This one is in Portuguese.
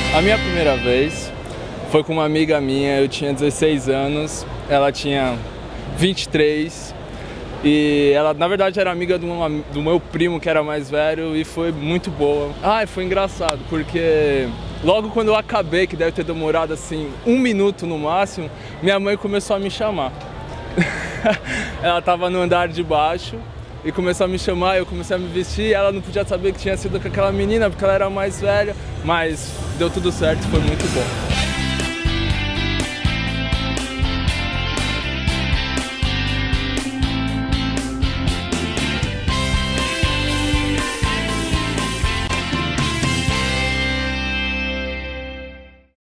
A minha primeira vez foi com uma amiga minha, eu tinha 16 anos, ela tinha 23 e ela na verdade era amiga do meu primo que era mais velho e foi muito boa. Foi engraçado porque logo quando eu acabei, que deve ter demorado assim 1 minuto no máximo, minha mãe começou a me chamar. Ela estava no andar de baixo e começou a me chamar, eu comecei a me vestir, ela não podia saber que tinha sido com aquela menina porque ela era mais velha, mas deu tudo certo, foi muito bom.